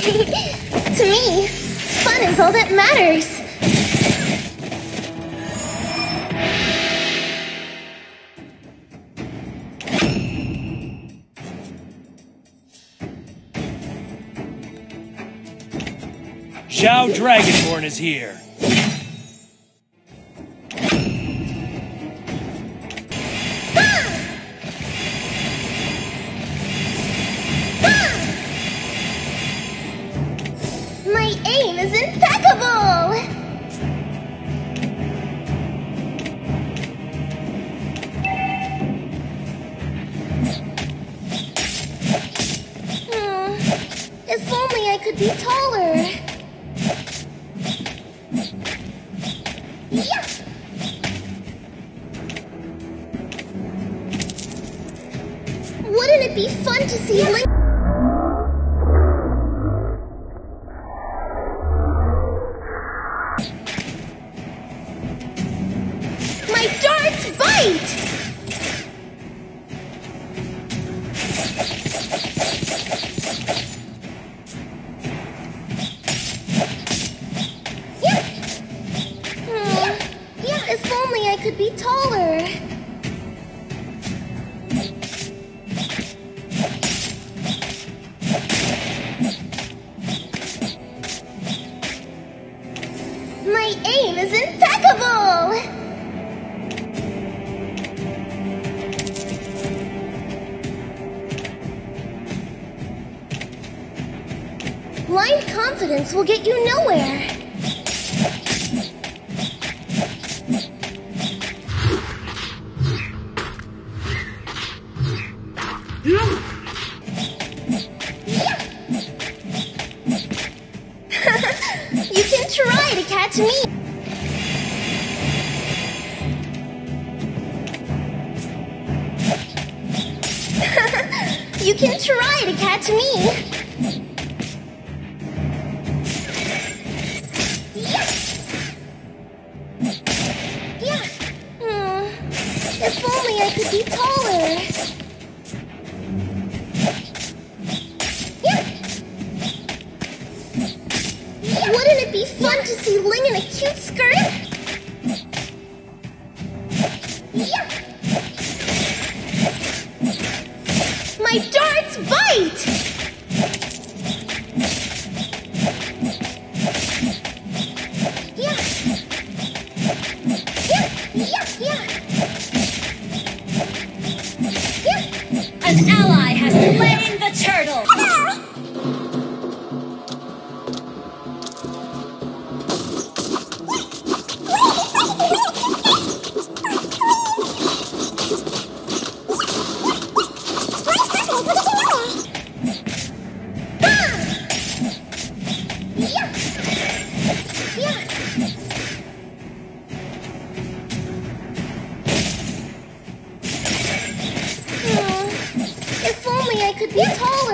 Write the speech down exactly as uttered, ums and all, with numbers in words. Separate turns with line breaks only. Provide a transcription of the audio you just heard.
To me, fun is all that matters.
Zhao Dragonborn is here.
My aim is impeccable! Hmm, if only I could be taller. Yeah. Wouldn't it be fun to see Link? My darts bite! Yeah. Hmm. Yeah, if only I could be taller. My aim is impeccable! Blind confidence will get you nowhere. Yeah. You can try to catch me. You can try to catch me. Yeah. Hmm. If only I could be taller. Yeah. Yeah. Wouldn't it be fun to see Ling in a cute skirt? Yeah. My darts bite!
An ally has slain the turtle!
If only I could be taller.